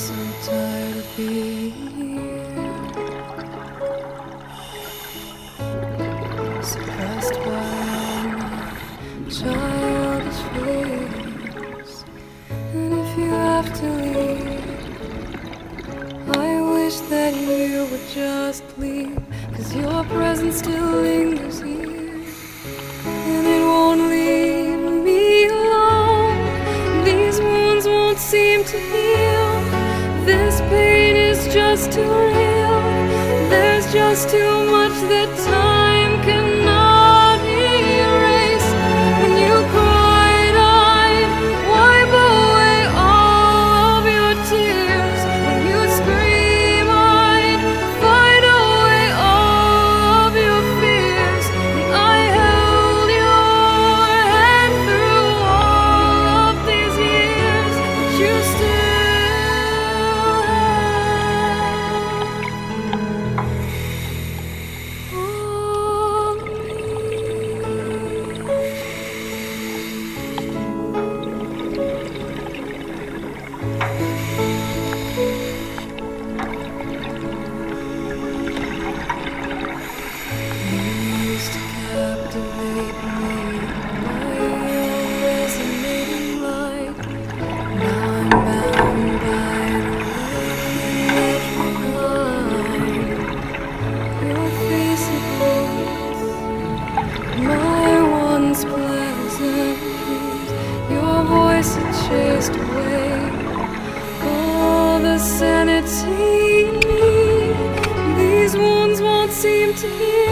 so tired of being here, suppressed by all my childish fears. And if you have to leave, I wish that you would just leave, 'cause your presence still lingers here, and it won't leave me alone. These wounds won't seem to heal. This pain is just too real. There's just too much that time cannot erase. When you cried, I'd wipe away all of your tears. When you scream, I'd fight away all of your fears. And I held your hand through all of these years, but you still used to captivate me by your resonating light. Now I'm bound by the behind. Your face it holds my once pleasant dreams. Your voice it chased away all the sanity in me. These wounds won't seem to heal.